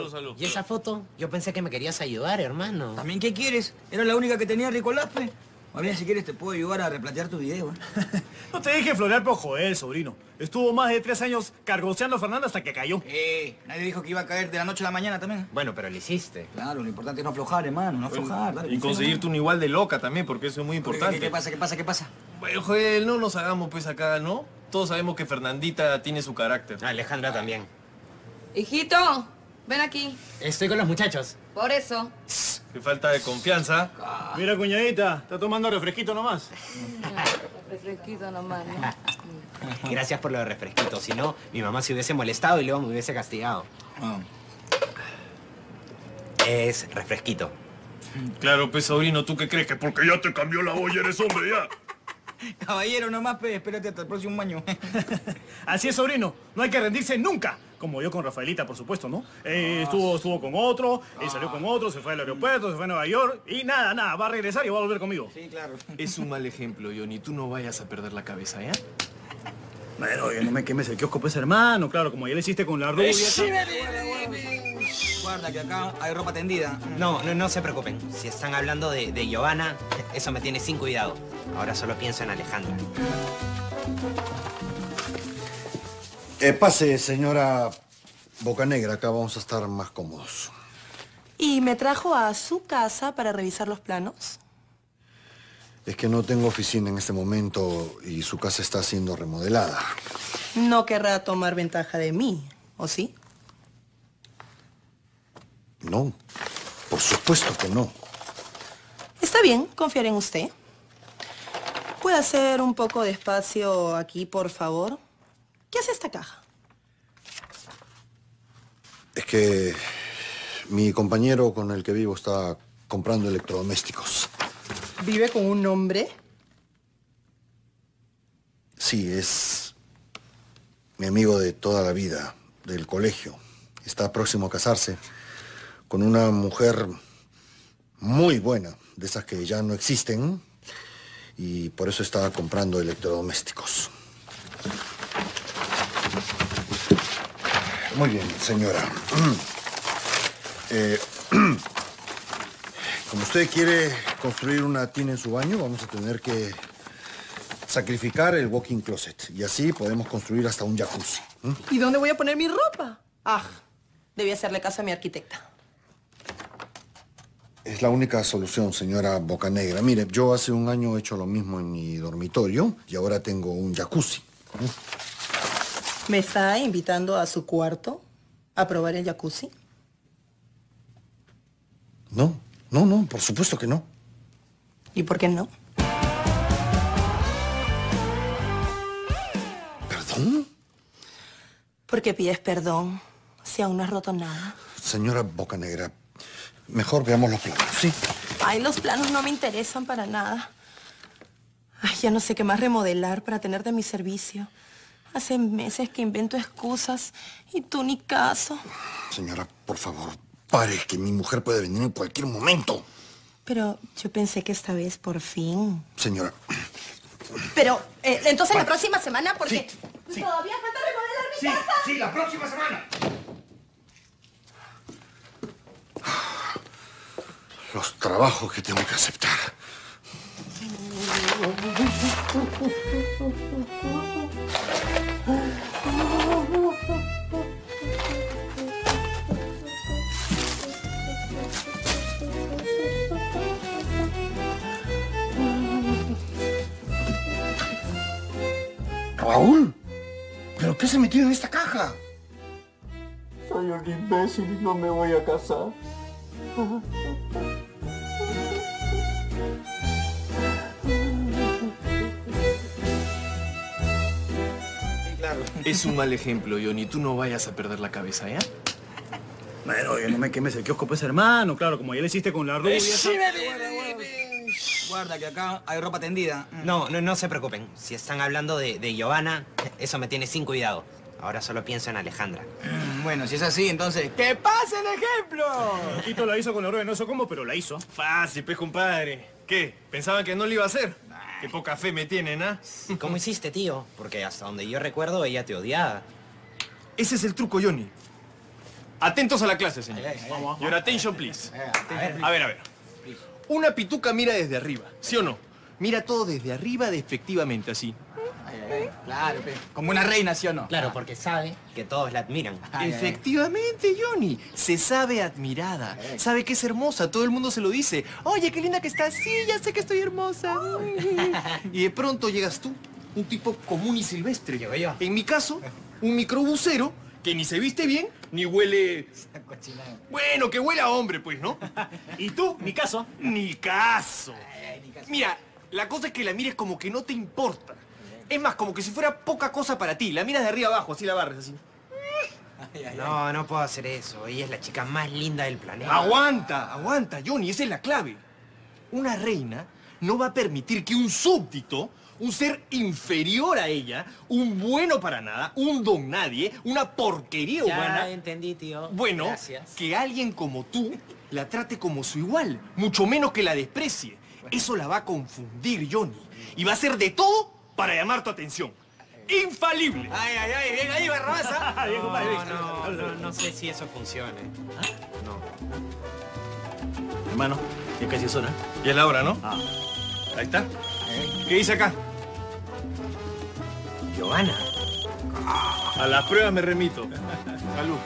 Salud, salud. ¿Y esa foto? Yo pensé que me querías ayudar, hermano. ¿También qué quieres? Era la única que tenía Ricolás, pues. Más bien, si quieres, te puedo ayudar a replantear tu video, ¿eh? No te dije florear por joder, sobrino. Estuvo más de 3 años cargoseando a Fernanda hasta que cayó. Nadie dijo que iba a caer de la noche a la mañana también. Bueno, pero lo hiciste. Claro, lo importante es no aflojar, hermano, no aflojar. Dale, Y conseguirte un igual de loca también, porque eso es muy importante. ¿Qué pasa? Bueno, Joel, no nos hagamos pues acá, ¿no? Todos sabemos que Fernandita tiene su carácter. Alejandra también. Hijito, ven aquí. Estoy con los muchachos. Por eso. Qué falta de confianza. Mira, cuñadita, está tomando refresquito nomás. Refresquito nomás, ¿no? Gracias por lo de refresquito. Si no, mi mamá se hubiese molestado y luego me hubiese castigado. Es refresquito. Claro, pues, sobrino, ¿tú qué crees? Que porque ya te cambió la olla eres hombre, ya. Caballero, nomás, pues, espérate hasta el próximo año. Así es, sobrino. No hay que rendirse nunca. Como yo con Rafaelita, por supuesto, ¿no? Estuvo con otro, salió con otro, se fue al aeropuerto, se fue a Nueva York y nada, va a regresar y va a volver conmigo. Sí, claro. Es un mal ejemplo, Johnny. Tú no vayas a perder la cabeza, ¿ya? Bueno, oye, no me quemes el kiosco, pues, hermano. Claro, como ya le hiciste con la rubia. Guarda que acá hay ropa tendida. No se preocupen. Si están hablando de Giovanna, eso me tiene sin cuidado. Ahora solo pienso en Alejandra. Pase, señora Bocanegra. Acá vamos a estar más cómodos. ¿Y me trajo a su casa para revisar los planos? Es que no tengo oficina en este momento y su casa está siendo remodelada. No querrá tomar ventaja de mí, ¿o sí? No, por supuesto que no. Está bien, confiaré en usted. ¿Puede hacer un poco de espacio aquí, por favor? ¿Qué hace esta caja? Es que mi compañero con el que vivo está comprando electrodomésticos. ¿Vive con un hombre? Sí, es mi amigo de toda la vida, del colegio. Está próximo a casarse con una mujer muy buena, de esas que ya no existen, y por eso estaba comprando electrodomésticos. Muy bien, señora. Como usted quiere construir una tina en su baño, vamos a tener que sacrificar el walk-in closet. Y así podemos construir hasta un jacuzzi. ¿Y dónde voy a poner mi ropa? Debí hacerle caso a mi arquitecta. Es la única solución, señora Bocanegra. Mire, yo hace un año he hecho lo mismo en mi dormitorio y ahora tengo un jacuzzi. ¿Me está invitando a su cuarto a probar el jacuzzi? No, por supuesto que no. ¿Y por qué no? ¿Perdón? ¿Por qué pides perdón si aún no has roto nada? Señora Bocanegra, mejor veamos los planos, ¿sí? Ay, los planos no me interesan para nada. Ay, ya no sé qué más remodelar para tenerte a mi servicio. Hace meses que invento excusas y tú ni caso. Señora, por favor, pare, que mi mujer puede venir en cualquier momento. Pero yo pensé que esta vez por fin. Señora. Pero, entonces la próxima semana, porque sí. todavía falta remodelar mi casa. Sí, la próxima semana. Los trabajos que tengo que aceptar. Raúl, ¿pero qué se metió en esta caja? Soy un imbécil y no me voy a casar. Claro. Es un mal ejemplo, Johnny. Tú no vayas a perder la cabeza, ¿ya? Bueno, oye, no me quemes el kiosco, pues, hermano. Claro, como ya le hiciste con la rubia. Guarda que acá hay ropa tendida. No se preocupen. Si están hablando de Giovanna, eso me tiene sin cuidado. Ahora solo pienso en Alejandra. Bueno, si es así, entonces, ¡que pase el ejemplo! Tito la hizo con la rubia, no sé cómo, pero la hizo. Fácil, pues, compadre. ¿Qué? ¿Pensaban que no lo iba a hacer? Qué poca fe me tienen, ¿ah? ¿Cómo hiciste, tío? Porque hasta donde yo recuerdo, ella te odiaba. Ese es el truco, Johnny. Atentos a la clase, señor. Your attention, please. A ver. Una pituca mira desde arriba, ¿sí o no? Mira todo desde arriba despectivamente, así. Claro, como una reina, ¿sí o no? Claro, porque sabe que todos la admiran. Efectivamente, Johnny. Se sabe admirada. Sabe que es hermosa. Todo el mundo se lo dice. Oye, qué linda que estás. Sí, ya sé que estoy hermosa. Y de pronto llegas tú, un tipo común y silvestre. Llego yo. En mi caso, un microbusero que ni se viste bien, ni huele... Bueno, que huele a hombre, pues, ¿no? ¿Y tú? ¿Mi caso? Ni caso. Mira, la cosa es que la mires como que no te importa. Es más, como que si fuera poca cosa para ti. La miras de arriba abajo, así la barres, así. No, no puedo hacer eso. Ella es la chica más linda del planeta. Aguanta, Johnny, esa es la clave. Una reina no va a permitir que un súbdito, un ser inferior a ella, un bueno para nada, un don nadie, una porquería humana... Ya entendí, tío. Bueno, gracias. que alguien como tú la trate como su igual, mucho menos que la desprecie. Eso la va a confundir, Johnny. Y va a hacer de todo para llamar tu atención. ¡Infalible! Ay, bien ahí, Barrabás. Bien, compadre, bien. No sé si eso funcione. No. Hermano, ya casi es hora. Ya es la hora, ¿no? Ahí está. ¿Qué dice acá? Giovanna. A las pruebas me remito. Salud.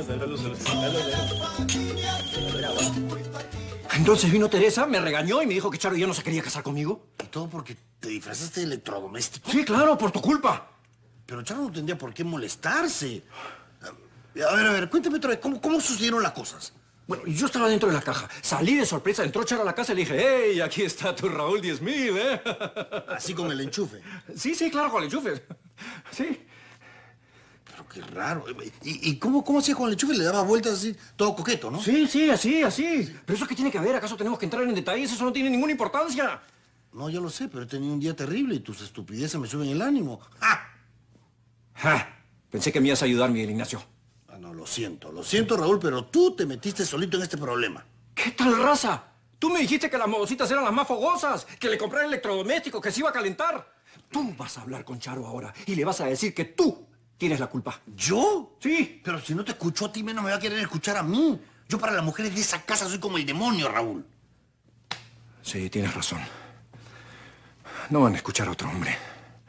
Entonces vino Teresa, me regañó y me dijo que Charo ya no se quería casar conmigo. Y todo porque te disfrazaste de electrodoméstico. Sí, claro, por tu culpa. Pero Charo no tendría por qué molestarse. A ver, cuéntame otra vez, ¿cómo sucedieron las cosas? Bueno, yo estaba dentro de la caja. Salí de sorpresa, entró Charo a la casa y le dije, ¡hey, aquí está tu Raúl 10.000, eh! Así con el enchufe. Sí, claro, con el enchufe. Sí. Pero qué raro. ¿Y cómo hacía con el enchufe? Le daba vueltas así, todo coqueto, ¿no? Sí, así. ¿Pero eso qué tiene que ver? ¿Acaso tenemos que entrar en detalles? Eso no tiene ninguna importancia. No, ya lo sé, pero he tenido un día terrible y tus estupideces me suben el ánimo. ¡Ja! Pensé que me ibas a ayudar, Miguel Ignacio. Ah, no, lo siento, Raúl, pero tú te metiste solito en este problema. ¿Qué tal raza? Tú me dijiste que las modositas eran las más fogosas, que le comprara electrodoméstico, que se iba a calentar. Tú vas a hablar con Charo ahora y le vas a decir que tú tienes la culpa. ¿Yo? Sí. Pero si no te escuchó a ti, menos me va a querer escuchar a mí. Yo para las mujeres de esa casa soy como el demonio, Raúl. Sí, tienes razón. No van a escuchar a otro hombre.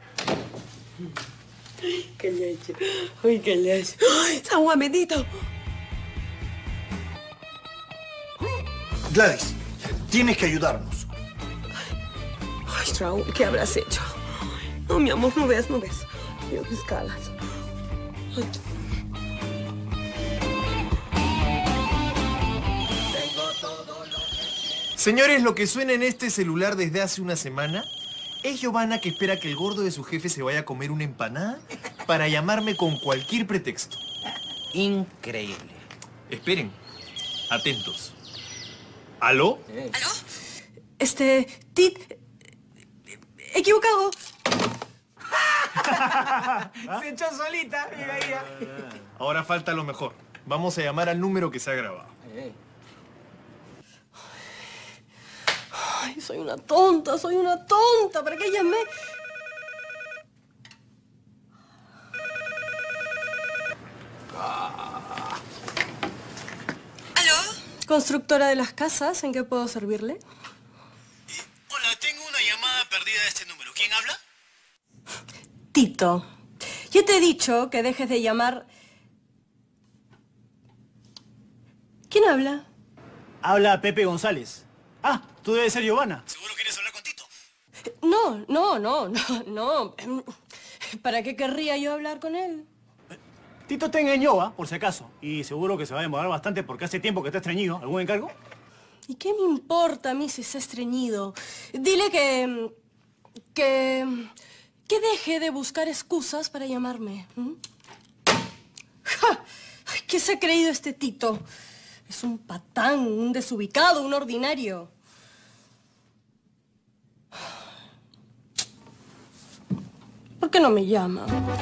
¡Qué leche! ¡Ay, qué leche! ¡Ay, San Juan bendito! Gladys, tienes que ayudarnos. Ay, Raúl, ¿qué habrás hecho? No, mi amor, no ves. Dios, mis calas. Ay. Señores, lo que suena en este celular desde hace una semana es Giovanna, que espera que el gordo de su jefe se vaya a comer una empanada para llamarme con cualquier pretexto. Increíble. Esperen. Atentos. ¿Aló? ¿Aló? Equivocado. Se echó solita, mira ella. Ahora falta lo mejor. Vamos a llamar al número que se ha grabado. Ay, soy una tonta. ¿Para qué llamé? ¿Aló? Constructora de las casas, ¿en qué puedo servirle? Hola, tengo una llamada perdida de este número. ¿Quién habla? Tito, yo te he dicho que dejes de llamar... ¿Quién habla? Habla Pepe González. Ah, tú debes ser Giovanna. ¿Seguro quieres hablar con Tito? No. ¿Para qué querría yo hablar con él? Tito te engañó, por si acaso. Y seguro que se va a demorar bastante porque hace tiempo que está estreñido. ¿Algún encargo? ¿Y qué me importa a mí si está estreñido? Dile que deje de buscar excusas para llamarme. ¡Ja! Ay, ¿qué se ha creído este Tito? Es un patán, un desubicado, un ordinario. ¿Por qué no me llama?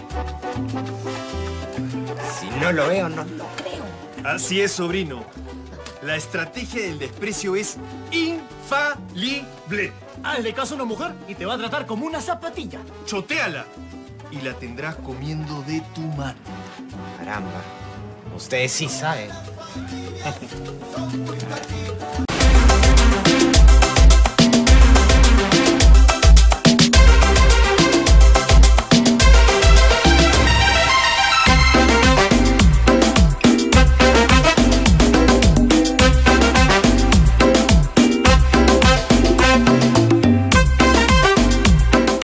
Si no lo veo, no lo creo. Así es, sobrino. La estrategia del desprecio es infalible. Hazle caso a una mujer y te va a tratar como una zapatilla. Chotéala y la tendrás comiendo de tu mano. Caramba. Ustedes sí saben.